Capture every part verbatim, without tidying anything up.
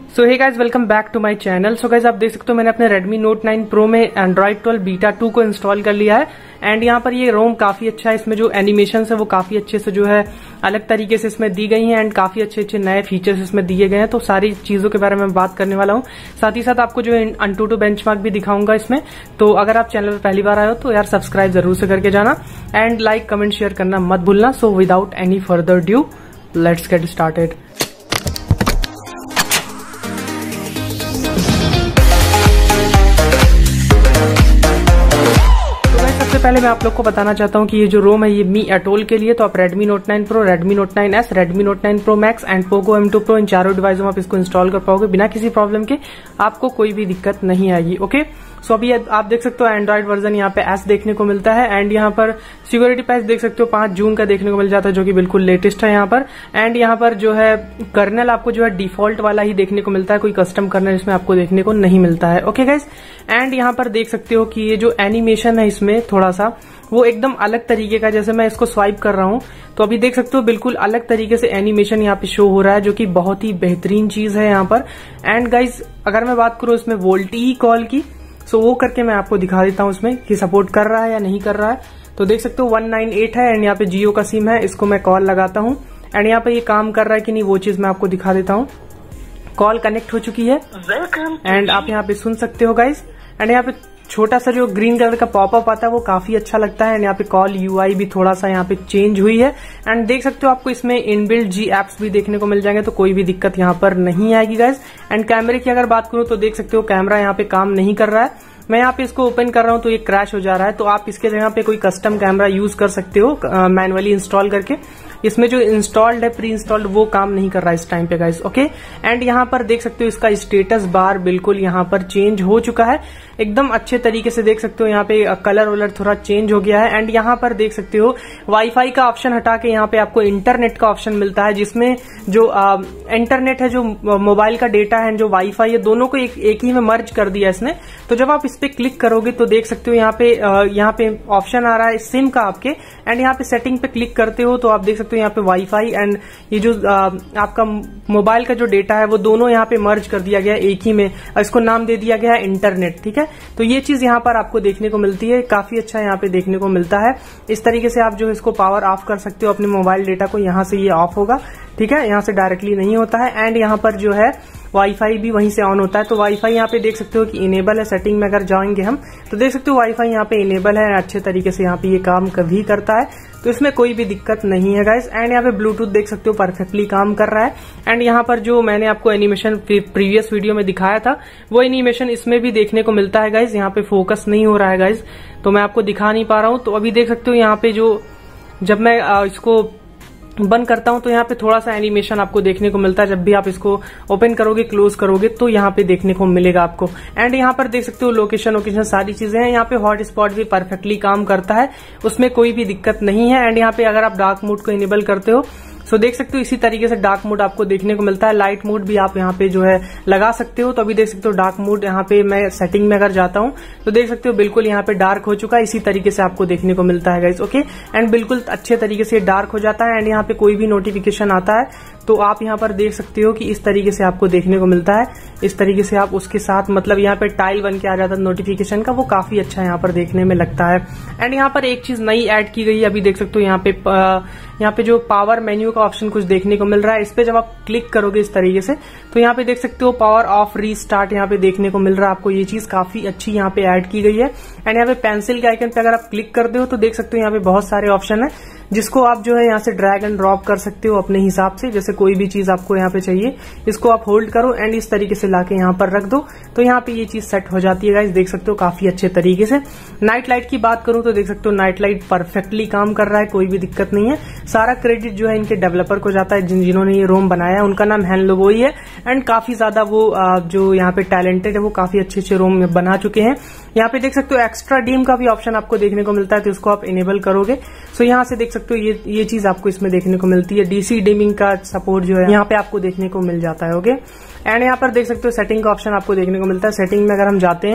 So hey guys welcome back to my channel. So guys आप देख सकते हो मैंने अपने Redmi Note नाइन Pro में Android ट्वेल्व बीटा टू को इंस्टॉल कर लिया है एंड यहाँ पर ये रोम काफी अच्छा है। इसमें जो एनिमेशन है वो काफी अच्छे से जो है अलग तरीके से इसमें दी गई हैं एंड काफी अच्छे अच्छे नए फीचर्स इसमें दिए गए हैं। तो सारी चीजों के बारे में बात करने वाला हूँ, साथ ही साथ आपको जो है अंटूटू बेंचमार्क भी दिखाऊंगा इसमें। तो अगर आप चैनल पर पहली बार आए हो तो यार सब्सक्राइब जरूर से करके जाना एंड लाइक कमेंट शेयर करना मत भूलना। So without any further due let's get started. सबसे पहले मैं आप लोग को बताना चाहता हूं कि ये जो रोम है ये मी एटोल के लिए। तो आप Redmi Note nine Pro, Redmi Note नाइन S, Redmi Note nine Pro Max and Poco M two Pro इन चारों डिवाइसों में आप इसको इंस्टॉल कर पाओगे बिना किसी प्रॉब्लम के, आपको कोई भी दिक्कत नहीं आएगी। ओके, सो अभी आप देख सकते हो एंड्रॉइड वर्जन यहाँ पे एस देखने को मिलता है एंड यहाँ पर सिक्योरिटी पैच देख सकते हो पांच जून का देखने को मिल जाता है जो कि बिल्कुल लेटेस्ट है यहाँ पर। एंड यहाँ पर जो है कर्नल आपको जो है डिफॉल्ट वाला ही देखने को मिलता है, कोई कस्टम कर्नल इसमें आपको देखने को नहीं मिलता है। ओके गाइज, एंड यहाँ पर देख सकते हो कि ये जो एनिमेशन है इसमें थोड़ा सा वो एकदम अलग तरीके का, जैसे मैं इसको स्वाइप कर रहा हूं तो अभी देख सकते हो बिल्कुल अलग तरीके से एनिमेशन यहाँ पे शो हो रहा है जो कि बहुत ही बेहतरीन चीज है यहाँ पर। एंड गाइज अगर मैं बात करूं इसमें वोल्टी कॉल की, सो वो करके मैं आपको दिखा देता हूं इसमें कि सपोर्ट कर रहा है या नहीं कर रहा है। तो देख सकते हो वन नाइन एट है एंड यहाँ पे जियो का सिम है, इसको मैं कॉल लगाता हूँ एंड यहाँ पे ये काम कर रहा है कि नहीं वो चीज मैं आपको दिखा देता हूँ। कॉल कनेक्ट हो चुकी है एंड आप यहाँ पे सुन सकते हो गाइज। एंड यहाँ पे छोटा सा जो ग्रीन कलर का पॉपअप आता है वो काफी अच्छा लगता है एंड यहाँ पे कॉल यूआई भी थोड़ा सा यहाँ पे चेंज हुई है एंड देख सकते हो आपको इसमें इनबिल्ट जी एप्स भी देखने को मिल जाएंगे, तो कोई भी दिक्कत यहाँ पर नहीं आएगी गाइज। एंड कैमरे की अगर बात करूं तो देख सकते हो कैमरा यहाँ पे काम नहीं कर रहा है। मैं यहाँ पे इसको ओपन कर रहा हूँ तो ये क्रैश हो जा रहा है, तो आप इसके जगह पे कोई कस्टम कैमरा यूज कर सकते हो मैनुअली इंस्टॉल करके। इसमें जो इंस्टॉल्ड है प्री इंस्टॉल्ड वो काम नहीं कर रहा है इस टाइम पे गाइस। ओके, एंड यहाँ पर देख सकते हो इसका स्टेटस बार बिल्कुल यहाँ पर चेंज हो चुका है एकदम अच्छे तरीके से। देख सकते हो यहाँ पे कलर वलर थोड़ा चेंज हो गया है एंड यहाँ पर देख सकते हो वाईफाई का ऑप्शन हटा के यहाँ पे आपको इंटरनेट का ऑप्शन मिलता है, जिसमें जो आ, इंटरनेट है जो मोबाइल का डेटा है जो वाईफाई है दोनों को एक, एक ही में मर्ज कर दिया इसने। तो जब आप इस पे क्लिक करोगे तो देख सकते हो यहाँ पे यहाँ पे ऑप्शन आ रहा है सिम का आपके एंड यहाँ पे सेटिंग पे क्लिक करते हो तो आप देख सकते हो यहाँ पे वाईफाई एंड ये जो आ, आपका मोबाइल का जो डेटा है वो दोनों यहाँ पे मर्ज कर दिया गया एक ही में, इसको नाम दे दिया गया है इंटरनेट। ठीक है, तो ये चीज यहाँ पर आपको देखने को मिलती है, काफी अच्छा यहाँ पे देखने को मिलता है। इस तरीके से आप जो इसको पावर ऑफ कर सकते हो अपने मोबाइल डेटा को, यहाँ से ये ऑफ होगा। ठीक है, यहाँ से डायरेक्टली नहीं होता है एंड यहाँ पर जो है वाईफाई भी वहीं से ऑन होता है। तो वाईफाई यहाँ पे देख सकते हो कि इनेबल है। सेटिंग में अगर जाएंगे हम तो देख सकते हो वाईफाई यहाँ पे इनेबल है, अच्छे तरीके से यहाँ पे ये काम कभी करता है, तो इसमें कोई भी दिक्कत नहीं है गाइस। एंड यहाँ पे ब्लूटूथ देख सकते हो परफेक्टली काम कर रहा है एंड यहाँ पर जो मैंने आपको एनिमेशन प्रीवियस वीडियो में दिखाया था वो एनिमेशन इसमें भी देखने को मिलता है गाइस। यहाँ पे फोकस नहीं हो रहा है गाइस तो मैं आपको दिखा नहीं पा रहा हूँ। तो अभी देख सकते हो यहाँ पे जो जब मैं इसको बंद करता हूं तो यहाँ पे थोड़ा सा एनिमेशन आपको देखने को मिलता है, जब भी आप इसको ओपन करोगे क्लोज करोगे तो यहाँ पे देखने को मिलेगा आपको। एंड यहाँ पर देख सकते हो लोकेशन लोकेशन सारी चीजें हैं। यहाँ पे हॉट स्पॉट भी परफेक्टली काम करता है, उसमें कोई भी दिक्कत नहीं है। एंड यहाँ पे अगर आप डार्क मोड को इनेबल करते हो सो देख सकते हो इसी तरीके से डार्क मोड आपको देखने को मिलता है। लाइट मोड भी आप यहाँ पे जो है लगा सकते हो। तो अभी देख सकते हो डार्क मोड यहाँ पे मैं सेटिंग में अगर जाता हूँ तो देख सकते हो बिल्कुल यहाँ पे डार्क हो चुका है, इसी तरीके से आपको देखने को मिलता है गाइस। ओके, एंड बिल्कुल अच्छे तरीके से डार्क हो जाता है एंड यहाँ पे कोई भी नोटिफिकेशन आता है तो आप यहाँ पर देख सकते हो कि इस तरीके से आपको देखने को मिलता है। इस तरीके से आप उसके साथ मतलब यहाँ पे टाइल बन के आ जाता है नोटिफिकेशन का, वो काफी अच्छा यहाँ पर देखने में लगता है। एंड यहाँ पर एक चीज नई ऐड की गई है, अभी देख सकते हो यहाँ पे यहाँ पे जो पावर मेन्यू का ऑप्शन कुछ देखने को मिल रहा है। इस पे जब आप क्लिक करोगे इस तरीके से तो यहाँ पे देख सकते हो पावर ऑफ रीस्टार्ट यहाँ पे देखने को मिल रहा है आपको। ये चीज काफी अच्छी यहाँ पे ऐड की गई है। एंड यहाँ पे पेंसिल के आइकन पे अगर आप क्लिक करते हो तो देख सकते हो यहाँ पे बहुत सारे ऑप्शन है जिसको आप जो है यहाँ से ड्रैग एंड ड्रॉप कर सकते हो अपने हिसाब से। जैसे कोई भी चीज आपको यहाँ पे चाहिए इसको आप होल्ड करो एंड इस तरीके से लाके यहाँ पर रख दो तो यहाँ पे ये चीज सेट हो जाती है गाइस। देख सकते हो काफी अच्छे तरीके से। नाइट लाइट की बात करूं तो देख सकते हो नाइट लाइट परफेक्टली काम कर रहा है, कोई भी दिक्कत नहीं है। सारा क्रेडिट जो है इनके डेवलपर को जाता है, जिन जिन्होंने ये रोम बनाया है उनका नाम हैनलोबोई है एंड काफी ज्यादा वो जो यहाँ पे टैलेंटेड है वो काफी अच्छे अच्छे रोम बना चुके हैं। यहाँ पे देख सकते हो एक्स्ट्रा डीम का भी ऑप्शन आपको देखने को मिलता है, तो इसको आप इनेबल करोगे सो यहाँ से देख सकते हो ये ये चीज आपको इसमें देखने को मिलती है। डीसी डिमिंग का सपोर्ट जो है यहाँ पे आपको देखने को मिल जाता है। ओके, एंड यहाँ पर देख सकते हो सेटिंग का ऑप्शन आपको देखने को मिलता है। सेटिंग में अगर हम जाते हैं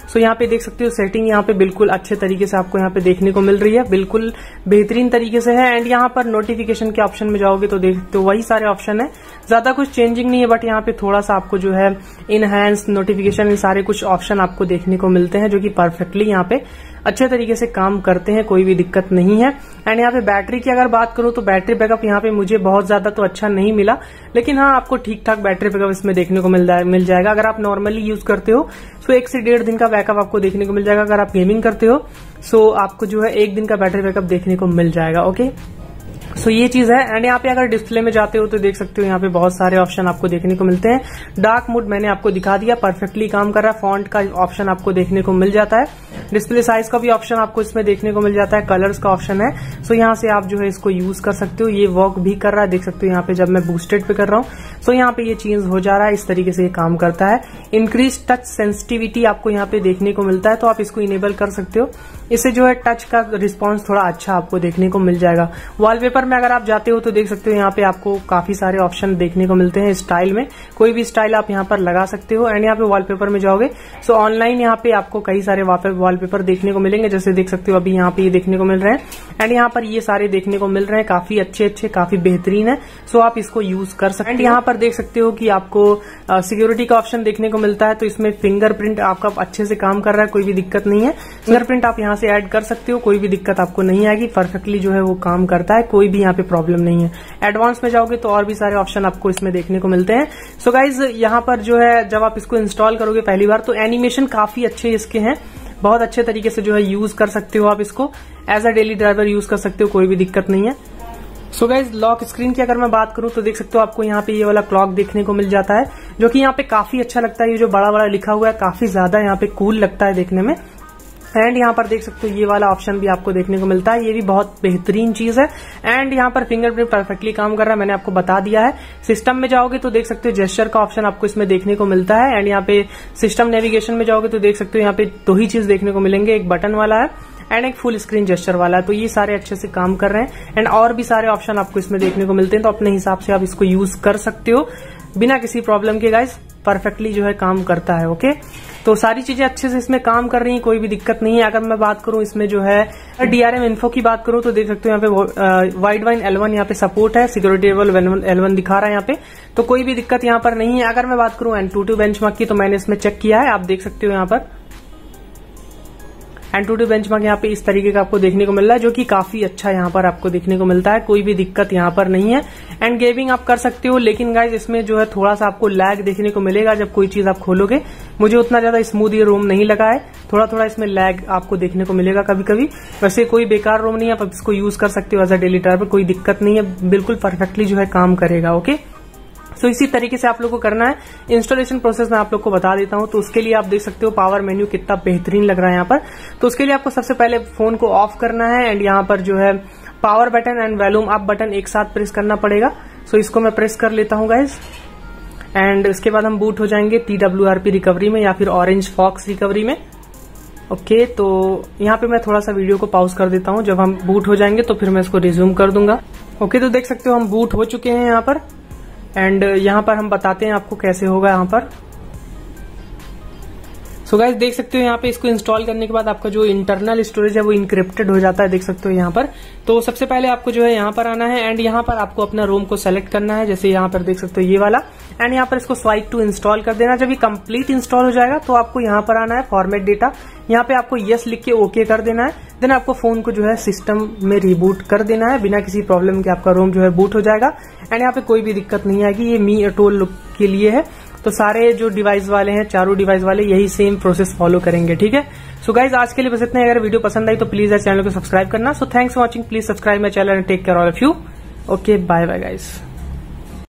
सो यहाँ पे देख सकते हो सेटिंग यहाँ पे बिल्कुल अच्छे तरीके से आपको यहाँ पे देखने को मिल रही है, बिल्कुल बेहतरीन तरीके से है। एंड यहाँ पर नोटिफिकेशन के ऑप्शन में जाओगे तो देख सकते हो वही सारे ऑप्शन है, ज्यादा कुछ चेंजिंग नहीं है, बट यहाँ पे थोड़ा सा आपको जो है इनहैंस नोटिफिकेशन इन सारे कुछ ऑप्शन आपको देखने को मिलते हैं जो कि परफेक्टली यहाँ पे अच्छे तरीके से काम करते हैं, कोई भी दिक्कत नहीं है। एंड यहाँ पे बैटरी की अगर बात करूं तो बैटरी बैकअप यहाँ पे मुझे बहुत ज्यादा तो अच्छा नहीं मिला, लेकिन हाँ आपको ठीक ठाक बैटरी बैकअप इसमें देखने को मिल मिल जाएगा। अगर आप नॉर्मली यूज करते हो तो एक से डेढ़ दिन का बैकअप आपको देखने को मिल जाएगा। अगर आप गेमिंग करते हो सो आपको जो है एक दिन का बैटरी बैकअप देखने को मिल जाएगा। ओके, सो so, ये चीज है। एंड यहाँ पे अगर डिस्प्ले में जाते हो तो देख सकते हो यहाँ पे बहुत सारे ऑप्शन आपको देखने को मिलते हैं। डार्क मोड मैंने आपको दिखा दिया, परफेक्टली काम कर रहा है। फॉन्ट का ऑप्शन आपको देखने को मिल जाता है, डिस्प्ले साइज का भी ऑप्शन आपको इसमें देखने को मिल जाता है, कलर्स का ऑप्शन है। सो so, यहाँ से आप जो है इसको यूज कर सकते हो। ये वर्क भी कर रहा है, देख सकते हो यहाँ पे जब मैं बूस्टेड पे कर रहा हूँ सो so, यहाँ पे ये चेंज हो जा रहा है, इस तरीके से ये काम करता है। इंक्रीज टच सेंसिटिविटी आपको यहाँ पे देखने को मिलता है, तो आप इसको इनेबल कर सकते हो। इससे जो है टच का रिस्पॉन्स थोड़ा अच्छा आपको देखने को मिल जाएगा। वॉलपेपर में अगर आप जाते हो तो देख सकते हो यहाँ पे आपको काफी सारे ऑप्शन देखने को मिलते हैं। स्टाइल में कोई भी स्टाइल आप यहाँ पर लगा सकते हो। एंड यहाँ पे वॉलपेपर में जाओगे सो ऑनलाइन यहाँ पे आपको कई सारे वॉलपेपर देखने को मिलेंगे, जैसे देख सकते हो अभी यहाँ पे ये देखने को मिल रहे हैं। एंड यहाँ पर ये सारे देखने को मिल रहे हैं, काफी अच्छे अच्छे काफी बेहतरीन है। सो आप इसको यूज कर सकते हैं। एंड यहाँ पर देख सकते हो कि आपको सिक्योरिटी का ऑप्शन देखने को मिलता है, तो इसमें फिंगरप्रिंट आपका अच्छे से काम कर रहा है, कोई भी दिक्कत नहीं है। फिंगरप्रिंट आप यहाँ से ऐड कर सकते हो, कोई भी दिक्कत आपको नहीं आएगी, परफेक्टली जो है वो काम करता है, कोई भी यहाँ पे प्रॉब्लम नहीं है। एडवांस में जाओगे तो और भी सारे ऑप्शन आपको इसमें देखने को मिलते हैं। सो गाइज यहाँ पर जो है जब आप इसको इंस्टॉल करोगे पहली बार तो एनिमेशन काफी अच्छे इसके हैं, बहुत अच्छे तरीके से जो है यूज कर सकते हो। आप इसको as a daily driver use कर सकते हो, कोई भी दिक्कत नहीं है। सो गाइज लॉक स्क्रीन की अगर मैं बात करूं तो देख सकते हो आपको यहाँ पे ये वाला क्लॉक देखने को मिल जाता है, जो कि यहाँ पे काफी अच्छा लगता है। ये जो बड़ा बड़ा लिखा हुआ है काफी ज्यादा यहाँ पे कूल लगता है देखने में। एंड यहाँ पर देख सकते हो ये वाला ऑप्शन भी आपको देखने को मिलता है, ये भी बहुत बेहतरीन चीज है। एंड यहाँ पर फिंगरप्रिंट परफेक्टली काम कर रहा है, मैंने आपको बता दिया है। सिस्टम में जाओगे तो देख सकते हो जेस्चर का ऑप्शन आपको इसमें देखने को मिलता है। एंड यहाँ पे सिस्टम नेविगेशन में जाओगे तो देख सकते हो यहाँ पे दो ही चीज देखने को मिलेंगे, एक बटन वाला है एंड एक फुल स्क्रीन जेस्चर वाला है। तो ये सारे अच्छे से काम कर रहे हैं। एंड और भी सारे ऑप्शन आपको इसमें देखने को मिलते हैं, तो अपने हिसाब से आप इसको यूज कर सकते हो बिना किसी प्रॉब्लम के। गाइस परफेक्टली जो है काम करता है। ओके, तो सारी चीजें अच्छे से इसमें काम कर रही हैं, कोई भी दिक्कत नहीं है। अगर मैं बात करूं इसमें जो है डीआरएम इन्फो की बात करूं तो देख सकते हो यहाँ पे वाइड वाइन एल वन यहाँ पे सपोर्ट है, सिक्योरिटी लेवल एल वन दिखा रहा है यहाँ पे, तो कोई भी दिक्कत यहाँ पर नहीं है। अगर मैं बात करूं एंटूटू बेंचमार्क की तो मैंने इसमें चेक किया है, आप देख सकते हो यहाँ पर एंटूटू बेंचमार्क यहाँ पे इस तरीके का आपको देखने को मिल रहा है, जो कि काफी अच्छा यहाँ पर आपको देखने को मिलता है, कोई भी दिक्कत यहाँ पर नहीं है। एंड गेमिंग आप कर सकते हो, लेकिन गाइज इसमें जो है थोड़ा सा आपको लैग देखने को मिलेगा जब कोई चीज आप खोलोगे। मुझे उतना ज्यादा स्मूथ ये रोम नहीं लगा है, थोड़ा थोड़ा इसमें लैग आपको देखने को मिलेगा कभी कभी। वैसे कोई बेकार रोम नहीं है, आप इसको यूज कर सकते हो एज अ डेली ड्राइवर, कोई दिक्कत नहीं है, बिल्कुल परफेक्टली जो है काम करेगा। ओके, सो so, इसी तरीके से आप लोग को करना है। इंस्टॉलेशन प्रोसेस मैं आप लोग को बता देता हूं। तो उसके लिए आप देख सकते हो पावर मेन्यू कितना बेहतरीन लग रहा है यहाँ पर। तो उसके लिए आपको सबसे पहले फोन को ऑफ करना है एंड यहाँ पर जो है power button and volume up button एक साथ प्रेस करना पड़ेगा। सो so, इसको मैं प्रेस कर लेता हूँ गाइज। एंड इसके बाद हम बूट हो जाएंगे T W R P recovery में या फिर ऑरेंज फॉक्स रिकवरी में। ओके okay, तो यहाँ पे मैं थोड़ा सा वीडियो को पॉज कर देता हूँ। जब हम बूट हो जाएंगे तो फिर मैं इसको रिज्यूम कर दूंगा। ओके okay, तो देख सकते हो हम बूट हो चुके हैं यहाँ पर। एंड यहाँ पर हम बताते हैं आपको कैसे होगा यहाँ पर। सो गाइस देख सकते हो यहाँ पे इसको इंस्टॉल करने के बाद आपका जो इंटरनल स्टोरेज है वो इंक्रिप्टेड हो जाता है, देख सकते हो यहाँ पर। तो सबसे पहले आपको जो है यहाँ पर आना है एंड यहाँ पर आपको अपना रोम को सेलेक्ट करना है, जैसे यहाँ पर देख सकते हो ये वाला। एंड यहाँ पर इसको स्वाइप टू इंस्टॉल कर देना। जब ये कंप्लीट इंस्टॉल हो जाएगा तो आपको यहाँ पर आना है फॉर्मेट डेटा, यहाँ पे आपको यस लिख के ओके कर देना है। देन आपको फोन को जो है सिस्टम में रिबूट कर देना है, बिना किसी प्रॉब्लम के आपका रोम जो है बूट हो जाएगा। एंड यहाँ पे कोई भी दिक्कत नहीं आएगी, ये मी एटोल के लिए है। तो सारे जो डिवाइस वाले हैं, चारों डिवाइस वाले यही सेम प्रोसेस फॉलो करेंगे, ठीक है। सो गाइज आज के लिए बस इतना ही। अगर वीडियो पसंद आई तो प्लीज यार चैनल को सब्सक्राइब करना। So thanks for watching, please subscribe my channel and take care all of you. Okay, bye bye guys.